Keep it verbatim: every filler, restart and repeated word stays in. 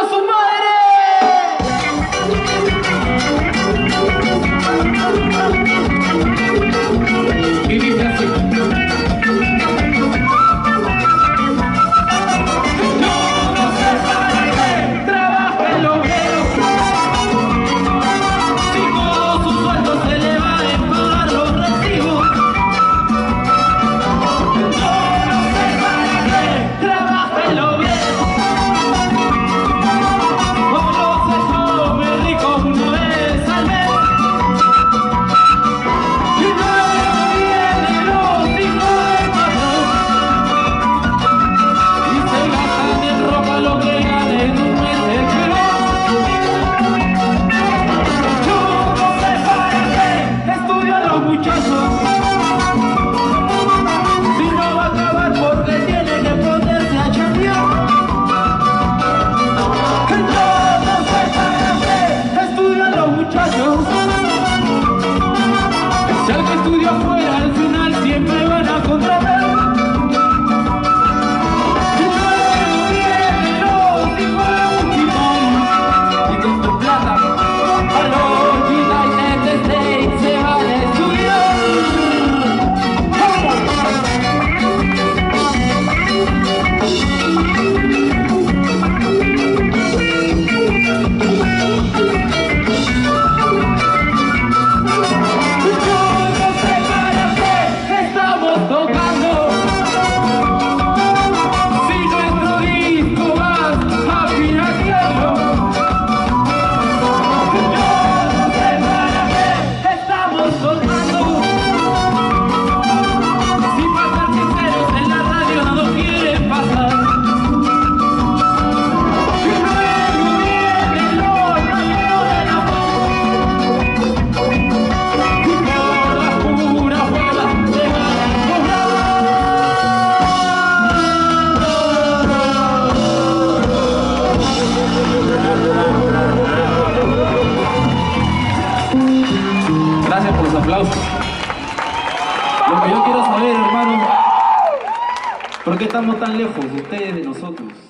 su madre! Y dice así. Si algo estudio afuera, al final siempre van a contratar. Y luego vienen los hijos de un timón, y con tu plata a los United States se van a estudiar. Gracias por los aplausos. Lo que yo quiero saber, hermano, ¿por qué estamos tan lejos ustedes de nosotros?